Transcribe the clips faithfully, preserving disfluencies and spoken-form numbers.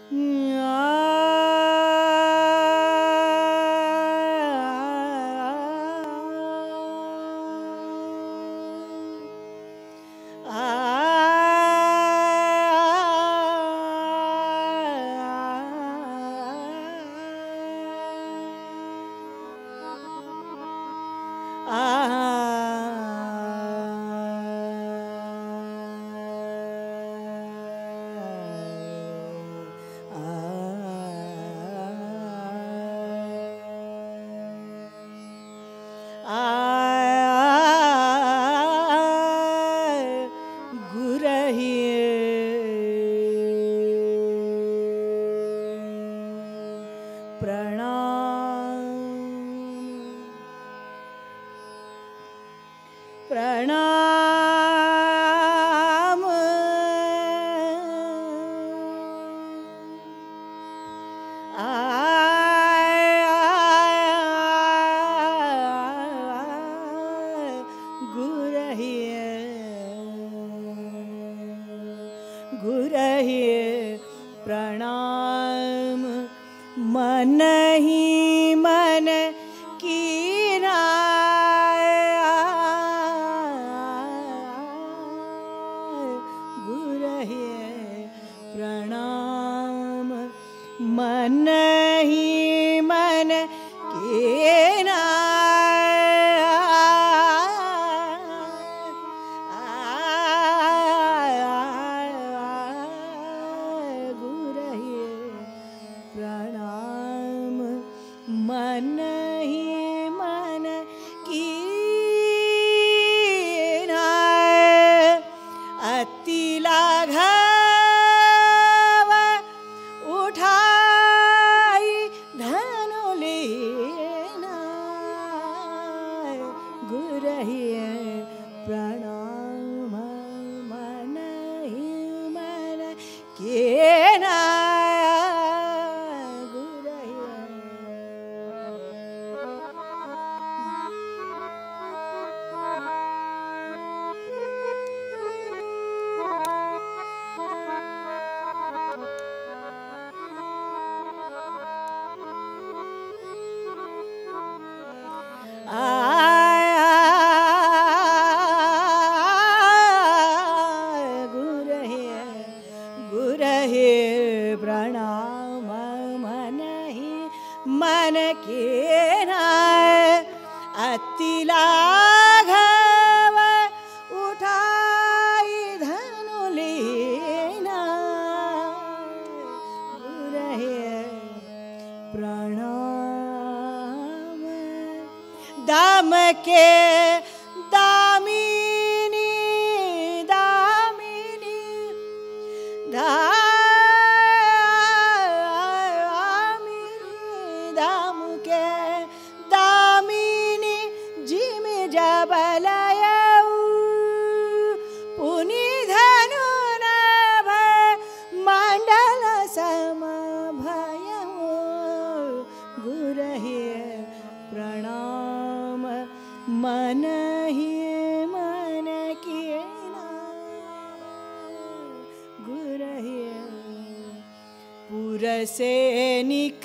से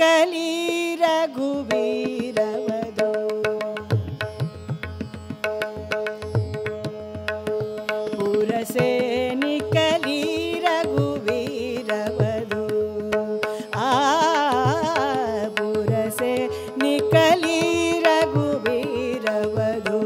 निकली रघुवीर वधू, पुर से निकली रघुवीर वधू, आ पुर से निकली रघुवीर वधू,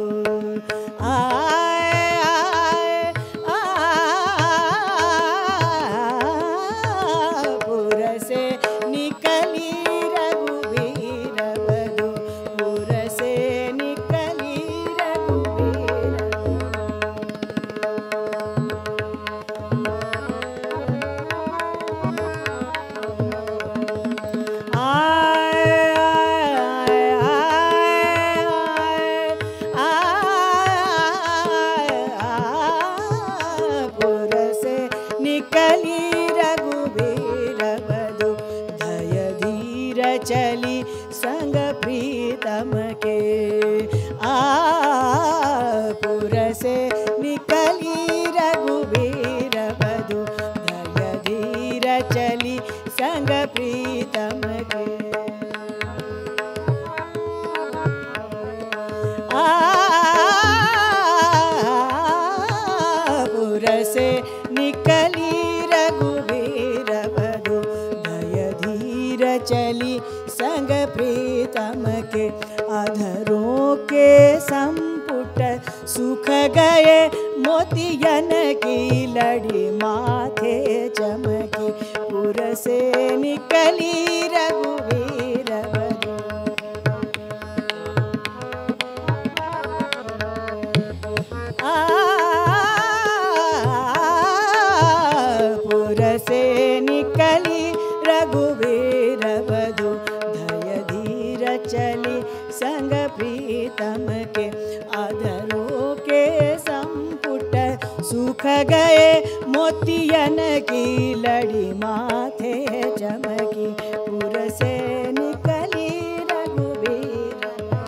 चली संग प्रीतम के, आ पुर से निकली रघुवीर वधू, धय धीर चली संग प्रीतम के। आ पुर से निकली रघुवीर वधु धय धीर चली संग प्रीतम के। अधरों के संपुट सुख गए मोतियन की लड़ी माथे चमकी। पुर से निकली रघुवीर वधु आ पुर से निकली रघुवीर वधु धय धीर चली संग प्रीतम के। अधरों के संपुट सुख गए मोतियन की लड़ी माथे चमकी। पुर से निकली रघुवीर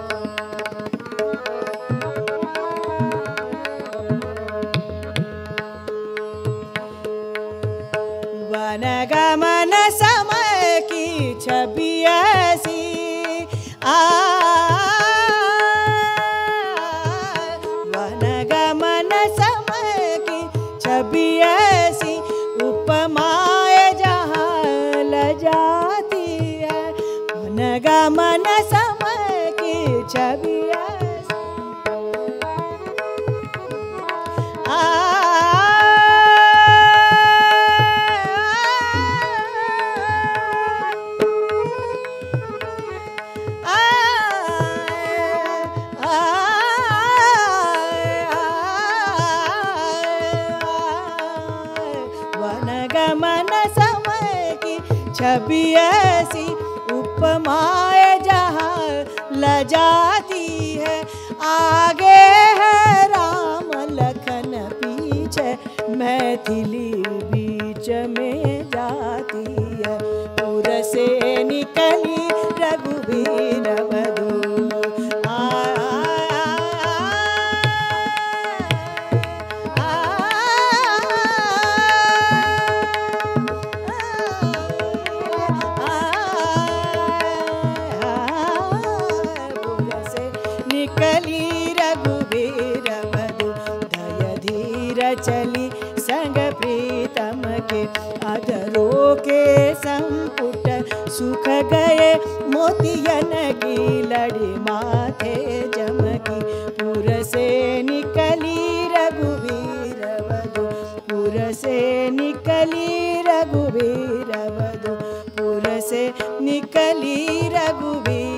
वन गमन समय की छवि ऐसी आ वन गमन समय की छवि ऐसी उपमाए जहाँ ल जाती है। वन गमन समय की छवि ऐसी आ गमन समय की छवि ऐसी उपमाए जहाँ ल जाती है। आगे है राम लखन पीछे मैथिली बीच में जाती है। पुर से निकली रघुवीर वधु निकली रघुवीर वधु धय धीर चली संग प्रीतम के। अधरों के संपुट सुख गए मोतियन की लड़ी माथे चमकी। पुर से निकली रघुवीर वधु पुर से निकली रघुवीर वधु पुर से निकली रघुवीर